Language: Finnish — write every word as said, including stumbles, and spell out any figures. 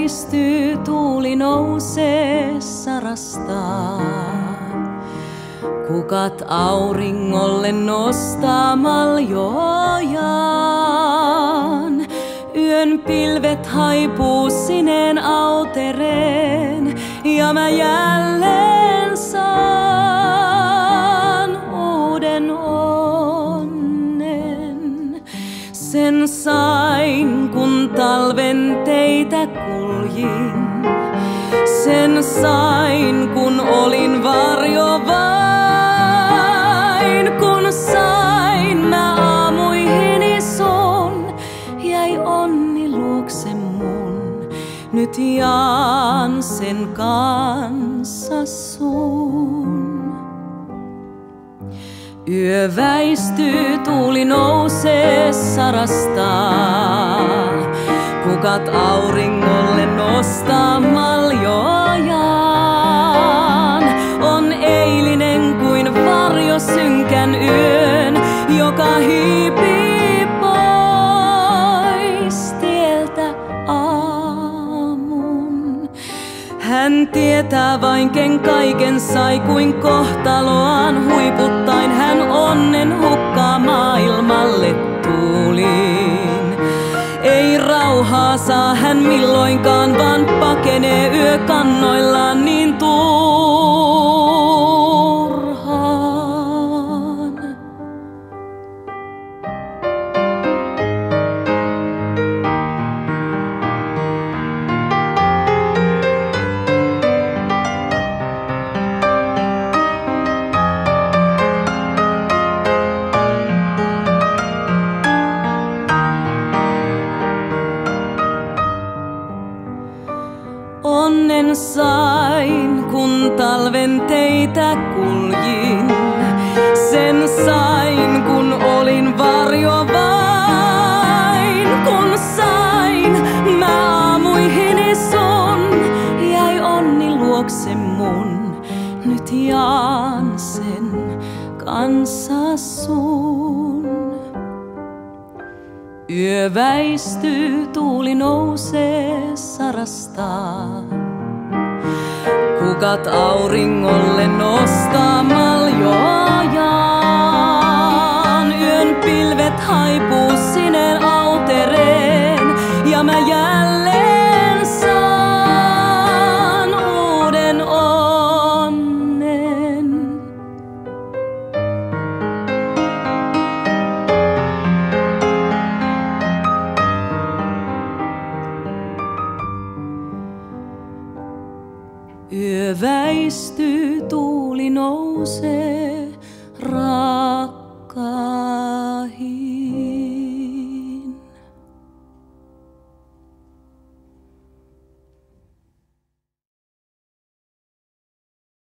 väistyy, tuuli nousee sarastaan. Kukat auringolle nostaa maljojaan. Yön pilvet haipuu sineen autereen ja mä jälleen saan uuden onnen. Sen sain, kun talven teitä kuljin. Sen sain, kun olin varjo vain. Kun sain mä aamuihini sun, jäi onni luokse mun. Nyt jaan sen kanssa sun. Yö väistyy, tuuli nousee sarastaa. Kukat auringolle nostaa maljojaan. On eilinen kuin varjo synkän yön, joka hiipii pois tieltä aamun. Hän tietää vain ken kaiken sai, kuin kohtaloaan huiputtain hän onnen hukkaa maailmalle tuuliin. Ei rauhaa saa hän milloinkaan, vaan pakenee yökannoillaan niin turhaan. Onnen sain, kun talven teitä kuljin. Sen sain, kun olin varjo vain. Kun sain mä aamuihini sun, jäi onni luokse mun. Nyt jaan sen kanssa sun. Yö väistyy, tuuli nousee sarastaa. Kukat auringolle nostaa maljojaan. Yön pilvet haipuu sineen autereen ja mä jälleen saan uuden onnen. Yö väistyy, tuuli nousee.